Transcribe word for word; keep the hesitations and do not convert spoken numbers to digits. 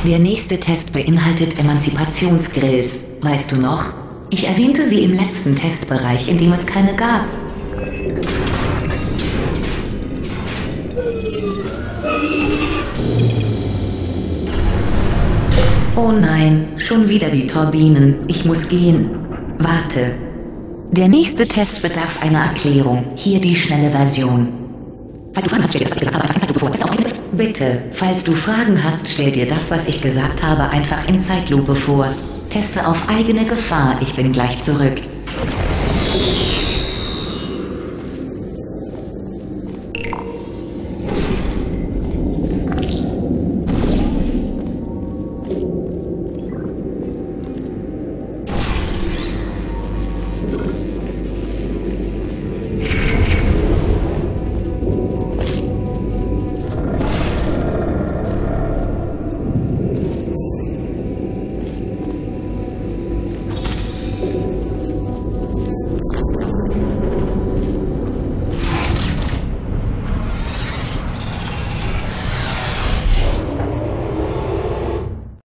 Der nächste Test beinhaltet Emanzipationsgrills. Weißt du noch? Ich erwähnte sie im letzten Testbereich, in dem es keine gab. Oh nein, schon wieder die Turbinen. Ich muss gehen. Warte. Der nächste Test bedarf einer Erklärung. Hier die schnelle Version. Falls du Fragen hast, stell dir das, was ich gesagt habe, einfach in Zeitlupe vor. Ist auch ein Begriff. Bitte, falls du Fragen hast, stell dir das, was ich gesagt habe, einfach in Zeitlupe vor. Teste auf eigene Gefahr. Ich bin gleich zurück.